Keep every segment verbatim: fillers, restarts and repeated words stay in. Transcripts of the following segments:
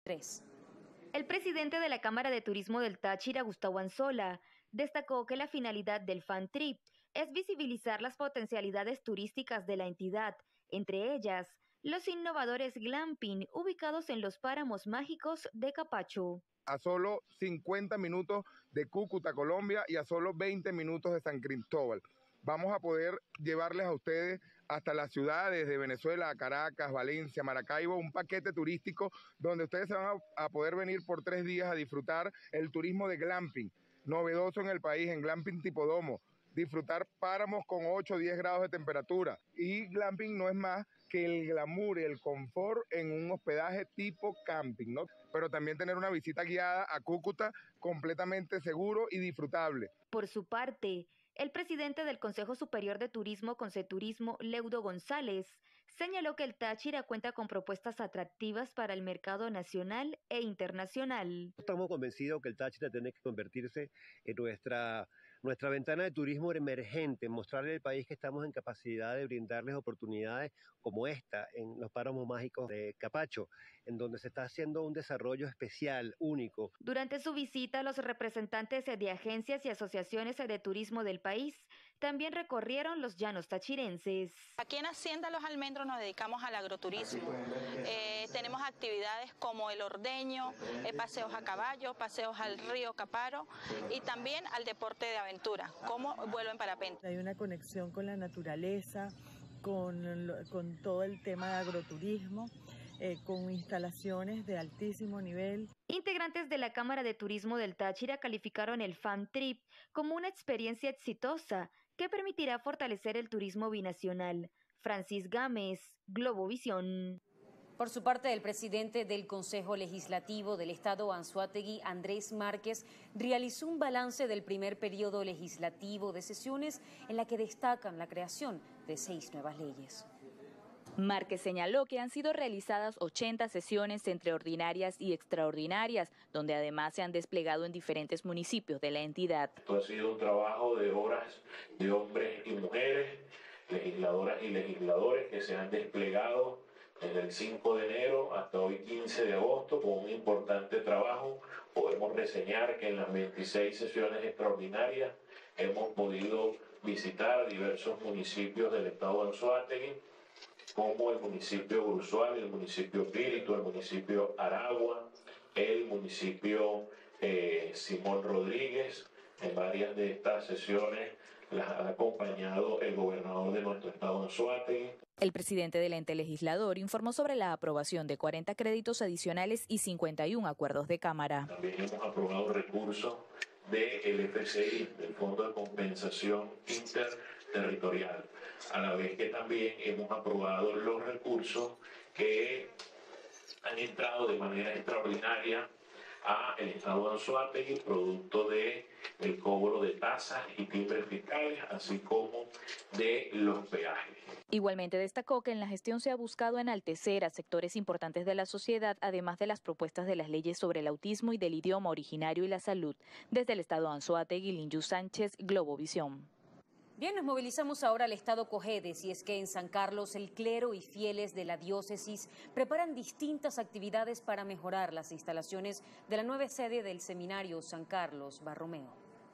tres. El presidente de la Cámara de Turismo del Táchira, Gustavo Anzola, destacó que la finalidad del Fan Trip es visibilizar las potencialidades turísticas de la entidad, entre ellas los innovadores glamping ubicados en los páramos mágicos de Capacho. A solo cincuenta minutos de Cúcuta, Colombia, y a solo veinte minutos de San Cristóbal. Vamos a poder llevarles a ustedes hasta las ciudades de Venezuela, Caracas, Valencia, Maracaibo, un paquete turístico donde ustedes se van a, a poder venir por tres días a disfrutar el turismo de glamping, novedoso en el país, en glamping tipo domo, disfrutar páramos con ocho o diez grados de temperatura. Y glamping no es más que el glamour y el confort en un hospedaje tipo camping, ¿no? Pero también tener una visita guiada a Cúcuta completamente seguro y disfrutable. Por su parte, el presidente del Consejo Superior de Turismo, Conceturismo, Leudo González, señaló que el Táchira cuenta con propuestas atractivas para el mercado nacional e internacional. Estamos convencidos que el Táchira tiene que convertirse en nuestra, nuestra ventana de turismo emergente, mostrarle al país que estamos en capacidad de brindarles oportunidades como esta en los páramos mágicos de Capacho, en donde se está haciendo un desarrollo especial, único. Durante su visita, los representantes de agencias y asociaciones de turismo del país también recorrieron los llanos tachirenses. Aquí en Hacienda Los Almendros nos dedicamos al agroturismo. Eh, tenemos actividades como el ordeño, eh, paseos a caballo, paseos al río Caparo y también al deporte de aventura, como vuelo en parapente. Hay una conexión con la naturaleza, con, con todo el tema de agroturismo. Eh, con instalaciones de altísimo nivel. Integrantes de la Cámara de Turismo del Táchira calificaron el Fan Trip como una experiencia exitosa que permitirá fortalecer el turismo binacional. Francis Gámez, Globovisión. Por su parte, el presidente del Consejo Legislativo del Estado Anzoátegui, Andrés Márquez, realizó un balance del primer periodo legislativo de sesiones en la que destacan la creación de seis nuevas leyes. Márquez señaló que han sido realizadas ochenta sesiones entre ordinarias y extraordinarias, donde además se han desplegado en diferentes municipios de la entidad. Esto ha sido un trabajo de horas de hombres y mujeres, legisladoras y legisladores que se han desplegado desde el cinco de enero hasta hoy quince de agosto con un importante trabajo. Podemos reseñar que en las veintiséis sesiones extraordinarias hemos podido visitar diversos municipios del estado de Anzoátegui, como el municipio Bruzual, el municipio Píritu, el municipio Aragua, el municipio eh, Simón Rodríguez. En varias de estas sesiones las ha acompañado el gobernador de nuestro estado, Anzoátegui. El presidente del ente legislador informó sobre la aprobación de cuarenta créditos adicionales y cincuenta y un acuerdos de Cámara. También hemos aprobado recursos del F C I, del Fondo de Compensación Interterritorial, a la vez que también hemos aprobado los recursos que han entrado de manera extraordinaria a el estado de Anzoátegui, producto de el cobro de tasas y timbres fiscales, así como de los peajes. Igualmente destacó que en la gestión se ha buscado enaltecer a sectores importantes de la sociedad, además de las propuestas de las leyes sobre el autismo y del idioma originario y la salud. Desde el estado de Anzoátegui, Linju Sánchez, Globovisión. Bien, nos movilizamos ahora al estado Cojedes, y es que en San Carlos el clero y fieles de la diócesis preparan distintas actividades para mejorar las instalaciones de la nueva sede del seminario San Carlos Borromeo.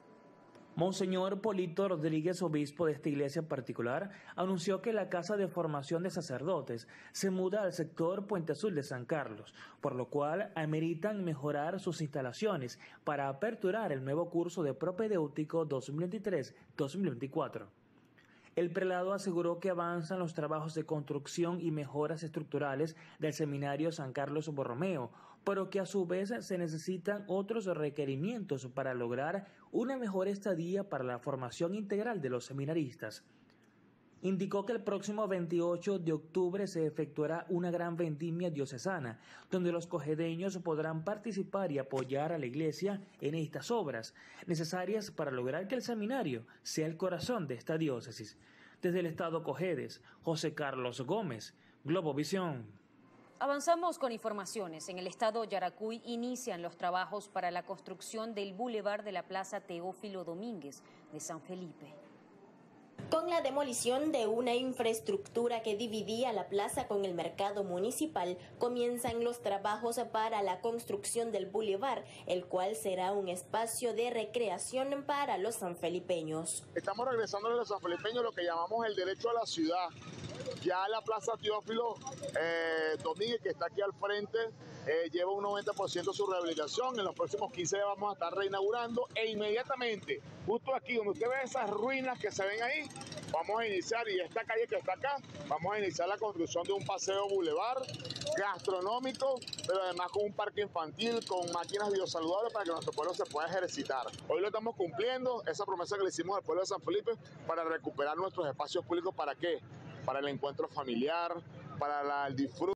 Monseñor Polito Rodríguez, obispo de esta iglesia en particular, anunció que la Casa de Formación de Sacerdotes se muda al sector Puente Azul de San Carlos, por lo cual ameritan mejorar sus instalaciones para aperturar el nuevo curso de propedéutico dos mil veintitrés dos mil veinticuatro. El prelado aseguró que avanzan los trabajos de construcción y mejoras estructurales del seminario San Carlos Borromeo, pero que a su vez se necesitan otros requerimientos para lograr una mejor estadía para la formación integral de los seminaristas. Indicó que el próximo veintiocho de octubre se efectuará una gran vendimia diocesana, donde los cojedeños podrán participar y apoyar a la iglesia en estas obras, necesarias para lograr que el seminario sea el corazón de esta diócesis. Desde el estado Cojedes, José Carlos Gómez, Globovisión. Avanzamos con informaciones. En el estado Yaracuy inician los trabajos para la construcción del bulevar de la Plaza Teófilo Domínguez de San Felipe. Con la demolición de una infraestructura que dividía la plaza con el mercado municipal, comienzan los trabajos para la construcción del bulevar, el cual será un espacio de recreación para los sanfelipeños. Estamos regresando a los sanfelipeños lo que llamamos el derecho a la ciudad. Ya la Plaza Teófilo eh, Domínguez, que está aquí al frente, eh, lleva un noventa por ciento de su rehabilitación. En los próximos quince días vamos a estar reinaugurando e inmediatamente, justo aquí donde usted ve esas ruinas que se ven ahí, vamos a iniciar, y esta calle que está acá, vamos a iniciar la construcción de un paseo bulevar gastronómico, pero además con un parque infantil, con máquinas biosaludables para que nuestro pueblo se pueda ejercitar. Hoy lo estamos cumpliendo, esa promesa que le hicimos al pueblo de San Felipe, para recuperar nuestros espacios públicos. ¿Para qué? Para el encuentro familiar, para la, el disfrute.